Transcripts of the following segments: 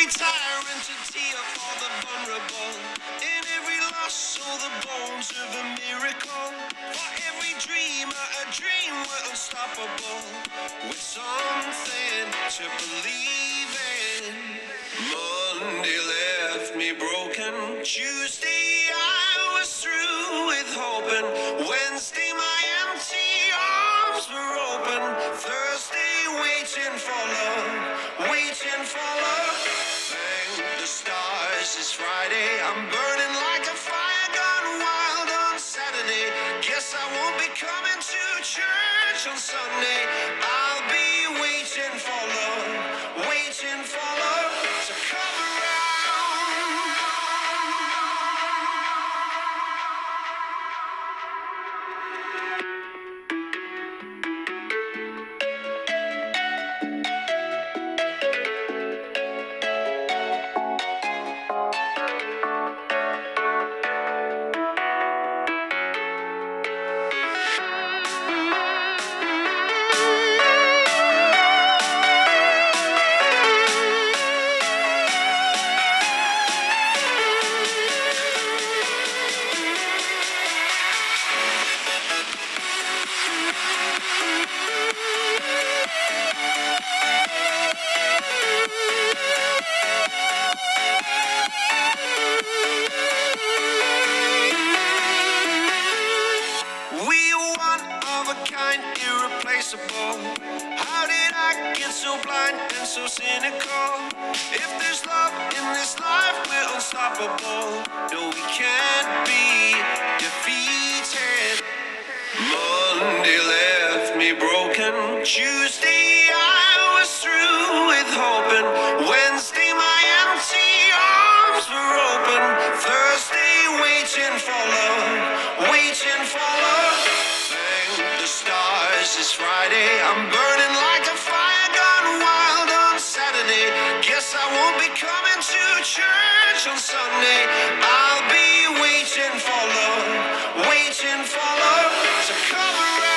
every tyrant a tear for the vulnerable. In every loss, all the bones of a miracle. For every dreamer, a dream we're unstoppable. With something to believe in. Monday left me broken. Tuesday I was through with hoping. Wednesday my empty arms were open. Thursday waiting for love, waiting for love. Thank the stars it's Friday. I'm burning like a fire gone wild on Saturday. Guess I won't be coming to church on Sunday. I'll be waiting for love, waiting for love to come around. How did I get so blind and so cynical? If there's love in this life, we're unstoppable. No, we can't be defeated. Monday left me broken. Tuesday I was through with hoping. Wednesday my empty arms were open. Thursday waiting for love, waiting for love. The stars it's Friday. I'm burning like a fire gone wild on Saturday. Guess I won't be coming to church on Sunday. I'll be waiting for love, waiting for love to come around.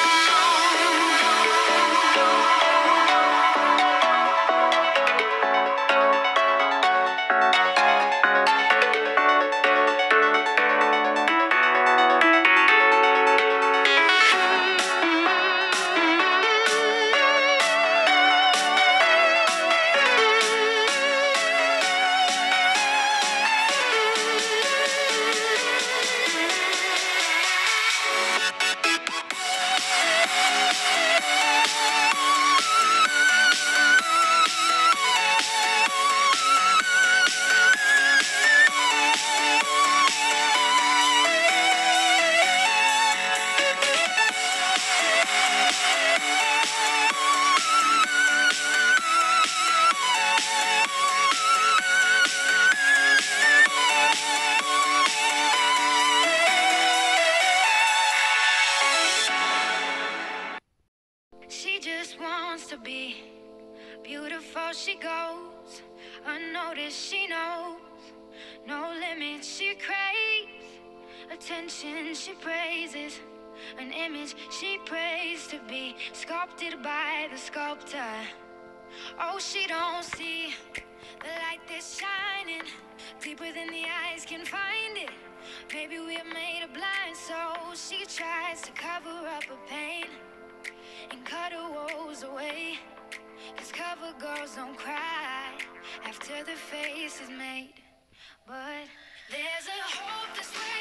She just wants to be beautiful. She goes unnoticed. She knows no limits. She craves attention. She praises an image she prays to be sculpted by the sculptor. Oh, she don't see the light that's shining deeper than the eyes can find it. Maybe we're made of blind, so she tries to cover up her pain and cut her woes away. 'Cause cover girls don't cry after the face is made. But there's a hope that's